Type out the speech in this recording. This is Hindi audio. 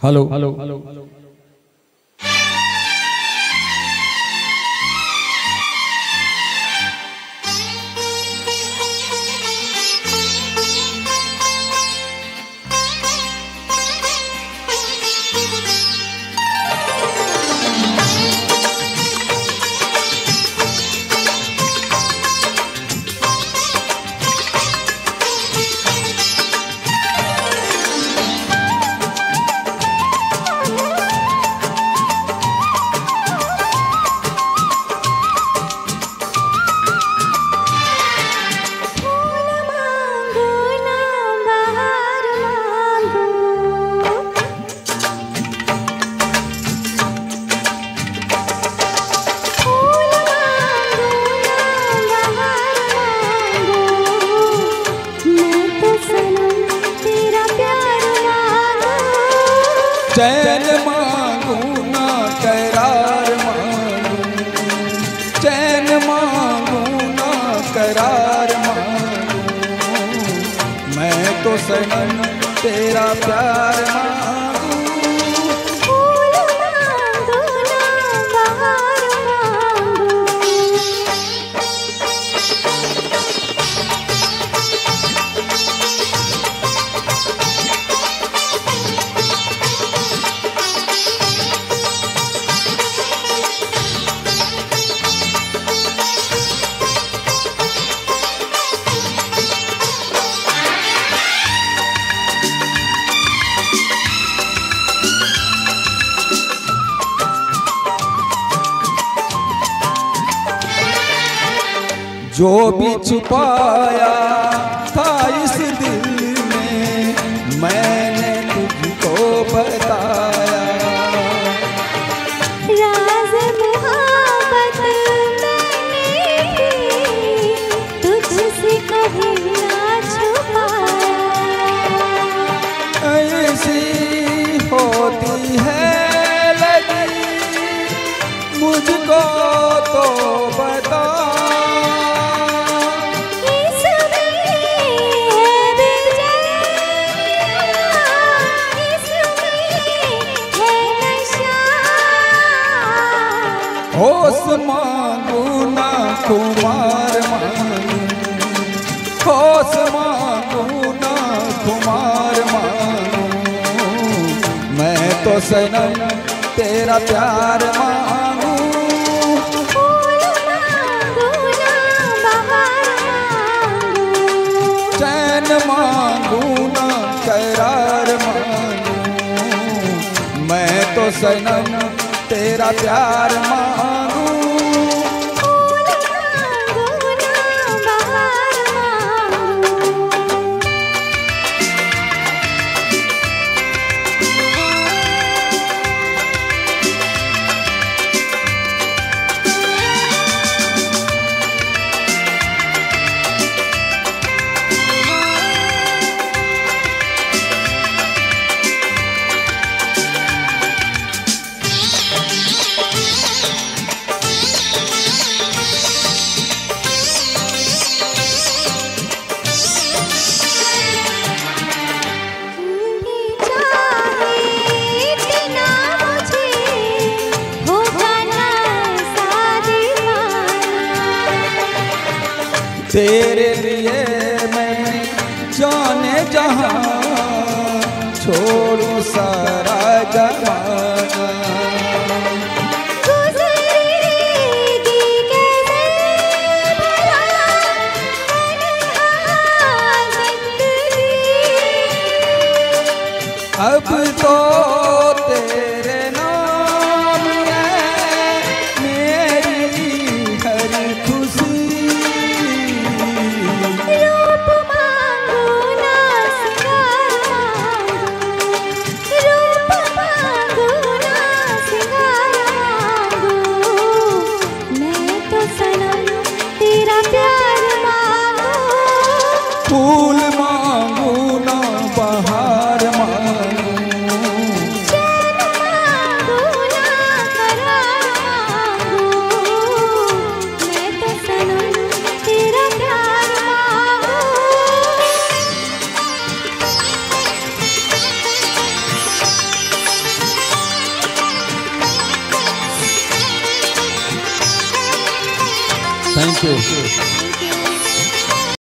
हेलो चैन मांगू ना करार मांगू, चैन मांगू ना करार मांगू, मैं तो सनम तेरा प्यार मांगू। फूल मांगू ना बहार मांगू, जो भी छुपाया था इस दिल में मैंने तुझको बताया। राज मोहब्बत मैंने तुझसे कभी ना छुपाया। ऐसी होती है लगी मुझको तो बता, होश मांगू ना खुमार मांगू, होश मांगू ना खुमार मांगू, मैं तो सनम तेरा प्यार मांगू। फूल मांगू ना बहार मांगू, चैन मांगू ना करार मांगू, मैं तो सनम तेरा प्यार मांगू। फूल मांगू ना बहार मांगू, तेरे लिए मैं जाने जहां छोड़ू सारा जमाना। गुज़रेगी कैसे भला ज़िंदगी, अब तो तेरे नाम है मेरी हर खुशी। रूप मांगू ना सिंगार मांगू, रूप मांगू ना सिंगार मांगू, मैं तो सनम तेरा प्यार मांगू। फूल मांगू ना बहार मांगू, चैन थैंक यू।